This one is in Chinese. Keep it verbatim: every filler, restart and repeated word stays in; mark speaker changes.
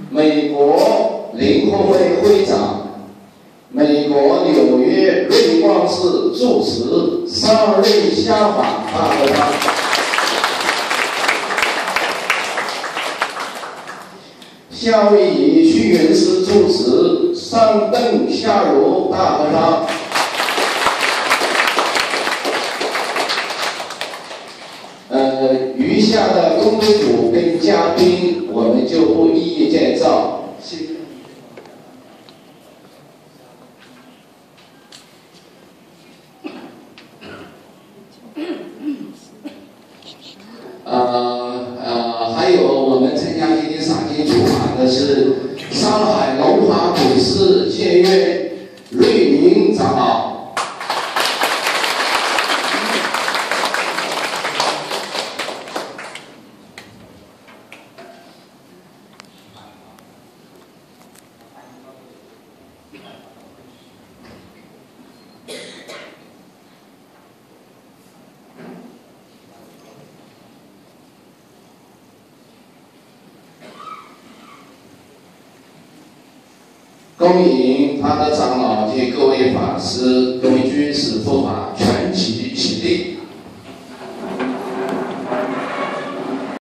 Speaker 1: 美国灵后会会长，美国纽约瑞光市住持上任下访大和尚。夏威夷虚云寺住持上邓下如大和尚。呃，余下的工作组跟嘉宾，我们就不一一介绍。谢谢。呃呃，还有我们参加今天赏金出访的是上海龙华普世戒约瑞明长老。恭迎他的长老及各位法师。